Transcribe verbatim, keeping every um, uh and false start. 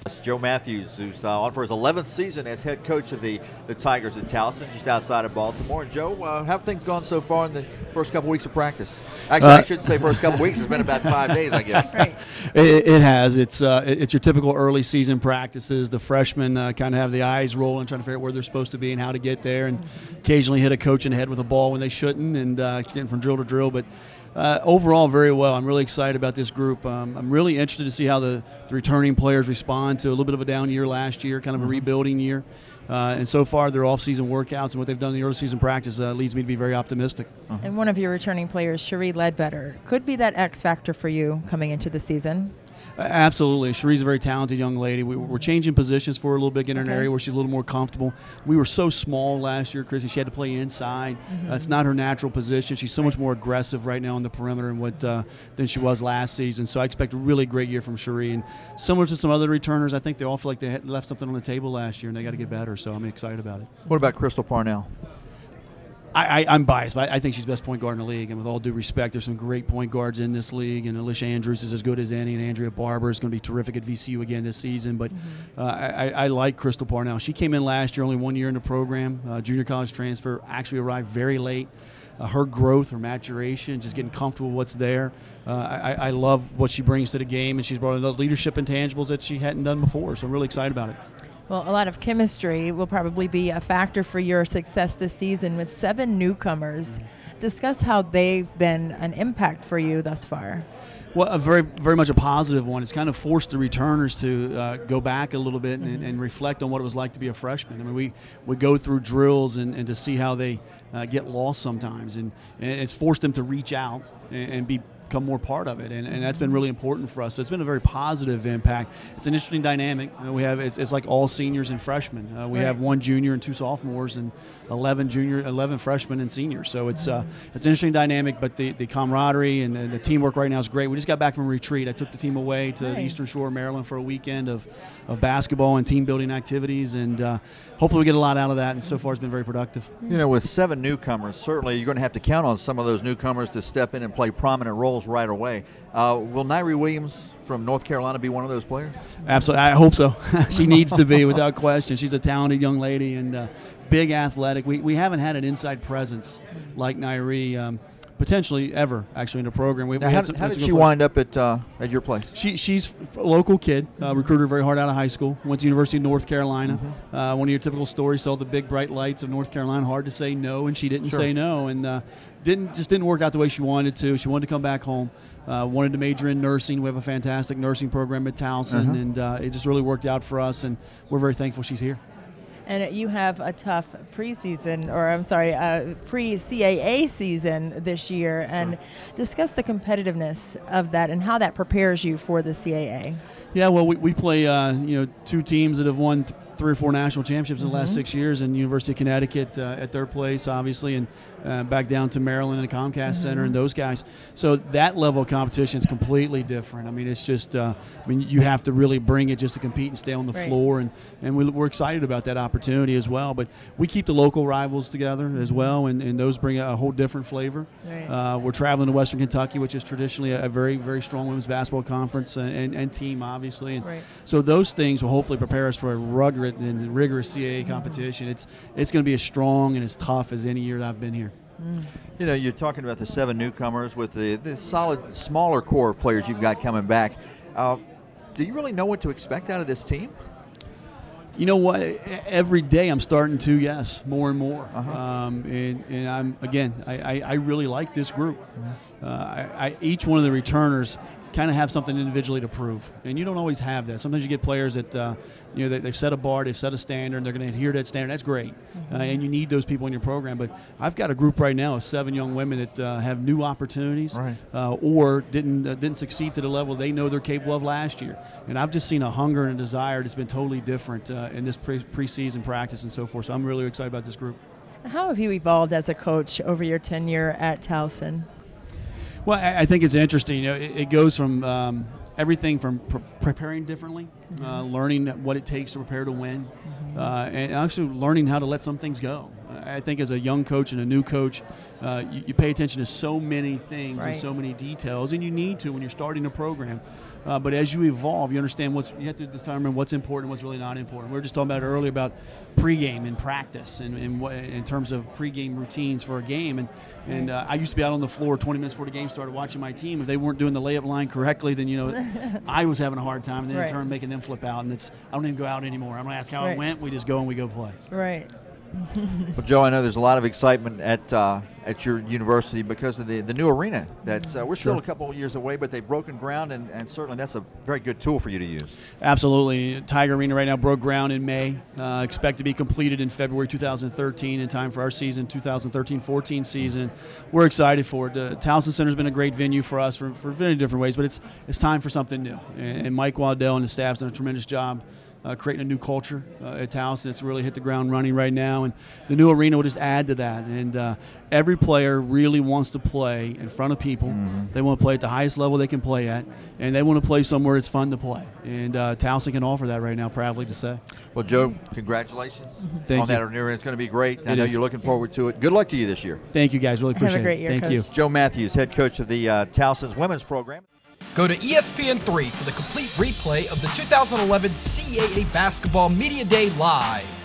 Joe Matthews, who's uh, on for his eleventh season as head coach of the, the Tigers at Towson, just outside of Baltimore. And Joe, uh, how have things gone so far in the first couple weeks of practice? Actually, uh, I shouldn't say first couple weeks. It's been about five days, I guess. Right. It, it has. It's uh, it's your typical early season practices. The freshmen uh, kind of have the eyes rolling, trying to figure out where they're supposed to be and how to get there, and occasionally hit a coach in the head with a ball when they shouldn't, and uh, getting from drill to drill. But Uh, overall, very well. I'm really excited about this group. Um, I'm really interested to see how the, the returning players respond to a little bit of a down year last year, kind of a mm-hmm. rebuilding year. Uh, and so far, their off-season workouts and what they've done in the early season practice uh, leads me to be very optimistic. Mm-hmm. And one of your returning players, Cherie Ledbetter, could be that X factor for you coming into the season. Uh, absolutely. Cherie's a very talented young lady. We, we're changing positions for her a little bit, getting okay. in an area where she's a little more comfortable. We were so small last year, Chrissy. She had to play inside. Mm-hmm. That's not her natural position. She's so much more aggressive right now on the perimeter and what uh, than she was last season. So I expect a really great year from Cherie. And similar to some other returners, I think they all feel like they had left something on the table last year and they got to get better. So I'm excited about it. What about Crystal Parnell? I, I, I'm biased, but I think she's best point guard in the league. And with all due respect, there's some great point guards in this league. And Alicia Andrews is as good as any, and Andrea Barber is going to be terrific at V C U again this season. But mm-hmm. uh, I, I like Crystal Parnell. She came in last year, only one year in the program. Uh, junior college transfer, actually arrived very late. Uh, her growth, her maturation, just getting comfortable with what's there. Uh, I, I love what she brings to the game, and she's brought in the leadership intangibles that she hadn't done before. So I'm really excited about it. Well, a lot of chemistry will probably be a factor for your success this season with seven newcomers. Discuss how they've been an impact for you thus far. Well, a very, very much a positive one. It's kind of forced the returners to uh, go back a little bit and, mm-hmm. and reflect on what it was like to be a freshman. I mean, we, we go through drills and, and to see how they uh, get lost sometimes, and, and it's forced them to reach out and, and be become more part of it, and, and that's been really important for us. So it's been a very positive impact. It's an interesting dynamic. Uh, we have it's, it's like all seniors and freshmen. Uh, we right. have one junior and two sophomores, and eleven junior, eleven freshmen and seniors. So it's uh, it's an interesting dynamic. But the, the camaraderie and the, the teamwork right now is great. We just got back from a retreat. I took the team away to nice. the Eastern Shore of Maryland for a weekend of, of basketball and team building activities, and uh, hopefully we get a lot out of that. And so far it's been very productive. You know, with seven newcomers, certainly you're going to have to count on some of those newcomers to step in and play prominent roles right away. Uh, will Nairi Williams from North Carolina be one of those players? Absolutely. I hope so. She needs to be, without question. She's a talented young lady and uh, big athletic. We, we haven't had an inside presence like Nairi um, potentially ever, actually, in the program. We, now, we how, some, how did some she wind up at uh, at your place? She, she's a local kid, uh, recruited her very hard out of high school, went to University of North Carolina. Mm-hmm. uh, one of your typical stories, saw the big bright lights of North Carolina, hard to say no, and she didn't sure. say no. And uh, didn't just didn't work out the way she wanted to. She wanted to come back home, uh, wanted to major in nursing. We have a fantastic nursing program at Towson, uh-huh. and uh, it just really worked out for us, and we're very thankful she's here. And you have a tough preseason, or I'm sorry, uh, pre-C A A season this year, and sure. discuss the competitiveness of that and how that prepares you for the C A A. Yeah, well, we, we play uh, you know two teams that have won th- three or four national championships in the last Mm-hmm. six years, and University of Connecticut uh, at their place, obviously, and uh, back down to Maryland and the Comcast Mm-hmm. Center and those guys. So that level of competition is completely different. I mean, it's just, uh, I mean, you have to really bring it just to compete and stay on the Right. floor, and, and we, we're excited about that opportunity as well. But we keep the local rivals together as well, and, and those bring a, a whole different flavor. Right. Uh, we're traveling to Western Kentucky, which is traditionally a, a very, very strong women's basketball conference and, and, and team, obviously. And Right. so those things will hopefully prepare us for a rugged and rigorous C A A competition. It's it's going to be as strong and as tough as any year that I've been here. Mm. You know, you're talking about the seven newcomers with the, the solid, smaller core of players you've got coming back. Uh, do you really know what to expect out of this team? You know what? Every day I'm starting to, yes, more and more. Uh-huh. Um, and, and I'm again, I, I, I really like this group. Mm-hmm. Uh, I, I, each one of the returners kind of have something individually to prove, and you don't always have that. Sometimes you get players that uh, you know they, they've set a bar, they've set a standard, and they're going to adhere to that standard. That's great, mm-hmm. uh, and you need those people in your program. But I've got a group right now of seven young women that uh, have new opportunities, right. uh, or didn't uh, didn't succeed to the level they know they're capable of last year. And I've just seen a hunger and a desire that's been totally different uh, in this pre- preseason practice and so forth. So I'm really excited about this group. How have you evolved as a coach over your tenure at Towson? Well, I think it's interesting. You know, it, it goes from um, everything from pre- preparing differently, mm-hmm. uh, learning what it takes to prepare to win, mm-hmm. uh, and actually learning how to let some things go. Uh, I think as a young coach and a new coach, uh, you, you pay attention to so many things Right. and so many details, and you need to when you're starting a program. Uh, but as you evolve, you understand what's you have to determine what's important, what's really not important. We were just talking about earlier about pregame and practice, and, and what, in terms of pregame routines for a game. And and uh, I used to be out on the floor twenty minutes before the game started watching my team. If they weren't doing the layup line correctly, then you know I was having a hard time, and then Right. in turn making them flip out. And it's I don't even go out anymore. I'm gonna ask how Right. it went. We just go and we go play. Right. Well, Joe, I know there's a lot of excitement at uh, at your university because of the, the new arena. That's uh, we're still Sure. a couple of years away, but they've broken ground, and, and certainly that's a very good tool for you to use. Absolutely. Tiger Arena right now broke ground in May. Uh, expect to be completed in February two thousand thirteen in time for our season, two thousand thirteen fourteen season. We're excited for it. The Towson Center's been a great venue for us for, for many different ways, but it's it's time for something new. And, and Mike Waddell and his staff's done a tremendous job Uh, creating a new culture uh, at Towson. It's really hit the ground running right now, and the new arena will just add to that. And uh, every player really wants to play in front of people. Mm-hmm. They want to play at the highest level they can play at, and they want to play somewhere it's fun to play. And uh, Towson can offer that right now, proudly to say. Well, Joe, congratulations Thank on you. that arena. It's going to be great. I It know is. you're looking forward to it. Good luck to you this year. Thank you, guys. Really Have a appreciate great it. year, Thank Coach. you. Joe Matthews, head coach of the uh, Towson's women's program. Go to E S P N three for the complete replay of the two thousand eleven C A A Basketball Media Day Live.